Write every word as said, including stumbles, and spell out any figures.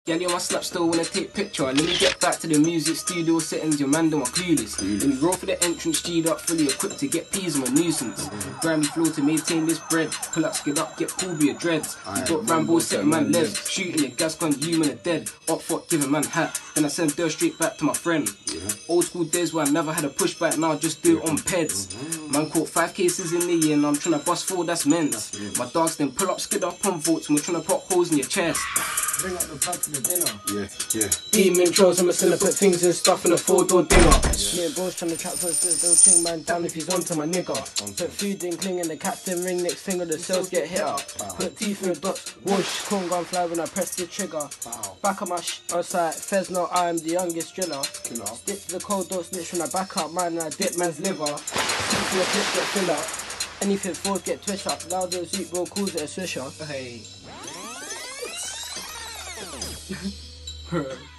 Yeah, you on my snap still wanna take picture. Let me get back to the music studio settings, your man them are clueless. Let me roll for the entrance, G'd up, fully equipped to get peas on my nuisance. Grammy flow to maintain this bread. Pull up, skid up, get pull be a dreads. You got Rambo, setting man legs. Shooting the gas gun, you man a dead. Up fuck, giving man hat. Then I send dirt straight back to my friend. Old school days where I never had a pushback, now I just do it on peds. Man caught five cases in the year, and I'm trying to bust four, that's men's. My dogs then pull up, skid up on votes, and we're trying to pop holes in your chest. Bring up the plug to the dinner. Yeah, yeah. Demon trolls, I'm just gonna put things and stuff in a four-door dinger. Yeah. Me and bros trying to trap first, they'll ching man down if he's onto my nigga. Put food in cling and the captain ring, next finger the cells get hit up. Put teeth in the dots, whoosh, corn gun fly when I press the trigger. Back up my sh outside, Fez know I am the youngest driller. Stick to the cold, don't snitch when I back up man and I dip man's liver. Stick to the clip, get fill up. Anything falls get twitch up, loud as eat bro calls it a swisher. Hey.